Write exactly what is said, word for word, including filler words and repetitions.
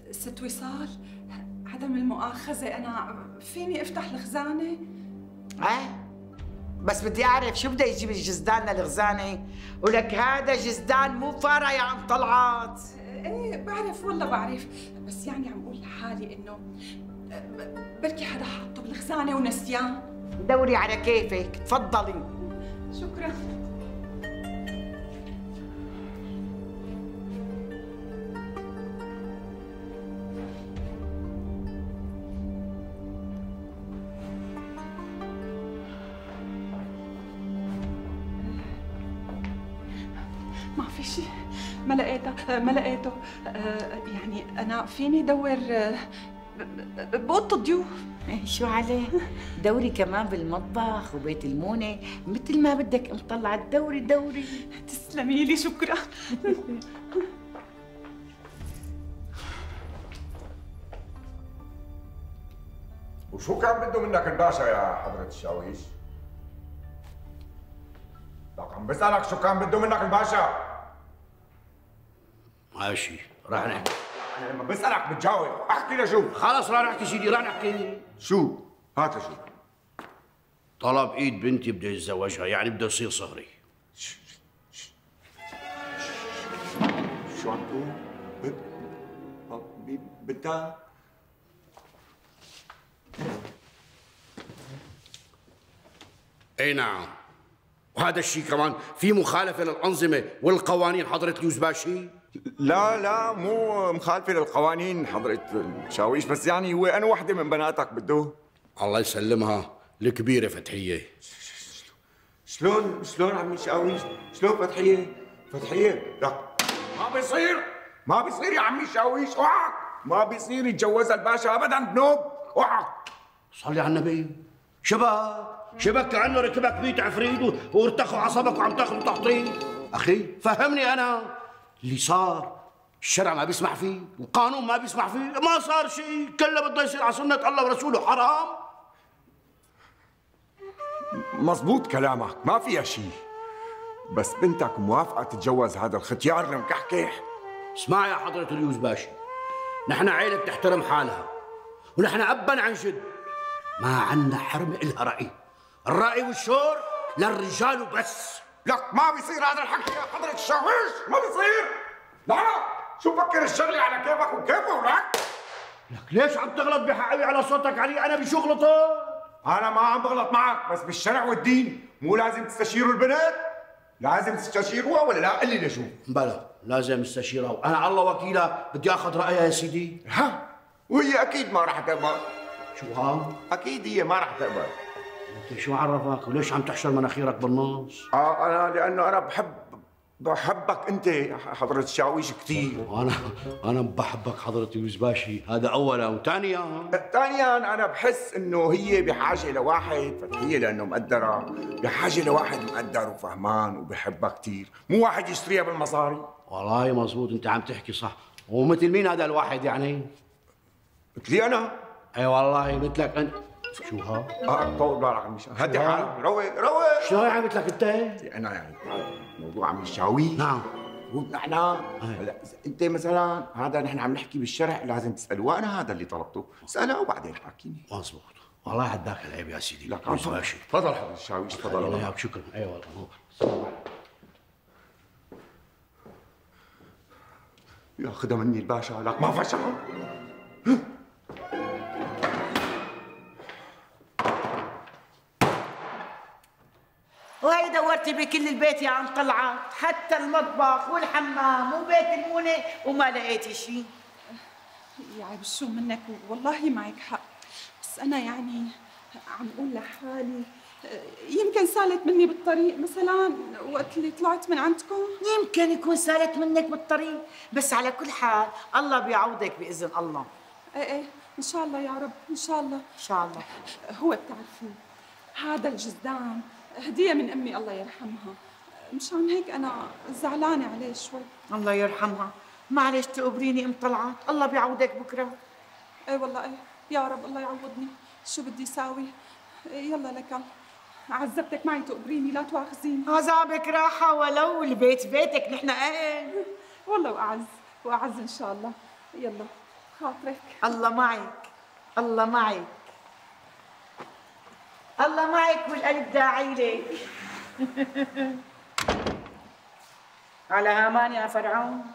ست وصال، عدم المؤاخذة أنا فيني أفتح الخزانة؟ ايه بس بدي أعرف شو بده يجيب الجزدان للخزانة؟ ولك هذا جزدان مو فارة يا عم طلعت. ايه بعرف والله بعرف، بس يعني عم قول لحالي إنه بركي حدا حاطه بالخزانة ونسيان. دوري على كيفك، تفضلي. شكرا. ما في شيء، ما لقيته ما لقيته. يعني أنا فيني دور بأوضة الضيوف. إيه شو عليه؟ دوري كمان بالمطبخ وبيت المونة مثل ما بدك ام طلعت، دوري دوري. تسلمي لي، شكرا. وشو كان بده منك الباشا يا حضرة الشاويش؟ لك عم بسألك شو كان بده منك الباشا؟ ماشي راح نحكي. أنا لما بسألك بتجاوب، احكي لشو؟ خلص راح نحكي سيدي، راح نحكي. شو؟ هات لشو؟ طلب ايد بنتي بده يتزوجها، يعني بده يصير صهري. شو عم تقول؟ بد بدها اي نعم، وهذا الشيء كمان في مخالفة للأنظمة والقوانين حضرة اليوزباشي؟ لا لا مو مخالفة للقوانين حضرة الشاويش، بس يعني هو أنا وحدة من بناتك بده. الله يسلمها الكبيرة فتحية. شلون شلون عمي شاويش؟ شلون فتحية؟ فتحية لك ما بيصير، ما بيصير يا عمي شاويش، اوعك، ما بيصير يتجوزها الباشا أبدا بنوب، اوعك. صلي على النبي. شبك شبك كأنه ركبك ميت عفريت وارتخوا عصبك وعم تاخذ تحطيم. أخي فهمني أنا، اللي صار الشرع ما بيسمح فيه، القانون ما بيسمح فيه، ما صار شيء، كله بده يصير على سنة الله ورسوله، حرام. مزبوط كلامك، ما فيها شيء، بس بنتك موافقة تتجوز هذا الختيار المكحكح. اسمع يا حضرة اليوزباشي، نحن عيلة بتحترم حالها، ونحن أبا عن جد ما عندنا حرمة إلها رأي، الرأي والشور للرجال وبس. لك ما بيصير هذا الحكي يا حضرة الشاويش، ما بيصير. لا شو فكر الشغلة على كيفك وكيفه ولك. لك ليش عم تغلط بحقي على صوتك علي؟ أنا بشو غلطت؟ أنا ما عم بغلط معك، بس بالشرع والدين مو لازم تستشيروا البنت؟ لازم تستشيروها ولا لا؟ قل لي لشو؟ بلا لازم استشيرها، وأنا على الله وكيلها بدي آخذ رأيها يا سيدي. ها وهي أكيد ما راح تقبل. شو ها؟ أكيد هي ما راح تقبل. أنت شو عرفك؟ وليش عم تحشر مناخيرك بالنص؟ آه أنا لأنه أنا بحب بحبك أنت يا حضرة الشاويش كثير. أنا أنا بحبك حضرة اليوزباشي، هذا أولا، وثانيا ثانيا أنا بحس إنه هي بحاجة لواحد، فتحية لأنه مقدرة، بحاجة لواحد مقدر وفهمان وبحبها كثير، مو واحد يشتريها بالمصاري. والله مزبوط، أنت عم تحكي صح، ومثل مين هذا الواحد يعني؟ مثلي أنا. اي والله مثلك انت. شو ها؟ اه طول بالك عمي شاويش، هدي حالك، روق روق. شلون يعني مثلك انت؟ انا يعني موضوع عمي شاويش. نعم. نحن هلا انت مثلا هذا نحن عم نحكي بالشرع لازم تساله، وانا هذا اللي طلبته، اساله وبعدين حاكيني. مزبوط، والله حداك العيب يا سيدي. لك ماشي. تفضل حضرة الشاويش، تفضل. الله ياك، شكرا. اي والله. ياخذها مني الباشا، لك ما فشل. وهي دورتي بكل البيت يا عم طلعت، حتى المطبخ والحمام وبيت المونة وما لقيتي شيء. يا عيب شو منك، والله معك حق، بس أنا يعني عم أقول لحالي يمكن سالت مني بالطريق مثلا وقت اللي طلعت من عندكم. يمكن يكون سالت منك بالطريق، بس على كل حال الله بيعوضك بإذن الله. ايه ايه إن شاء الله يا رب، إن شاء الله. إن شاء الله. هو بتعرفي هذا الجزدان هدية من أمي الله يرحمها، مشان هيك أنا زعلانة عليه شوي. الله يرحمها، معلش تقبريني أم طلعت، الله بيعوضك بكرة. ايه والله ايه يا رب الله يعوضني، شو بدي ساوي؟ يلا لك عذبتك معي تقبريني، لا تواخذيني. عذابك راحة ولو البيت بيتك، نحن اهل. والله وأعز وأعز إن شاء الله. يلا خاطرك. الله معك، الله معك، الله معك، والقلب داعي لك. على هامان يا فرعون.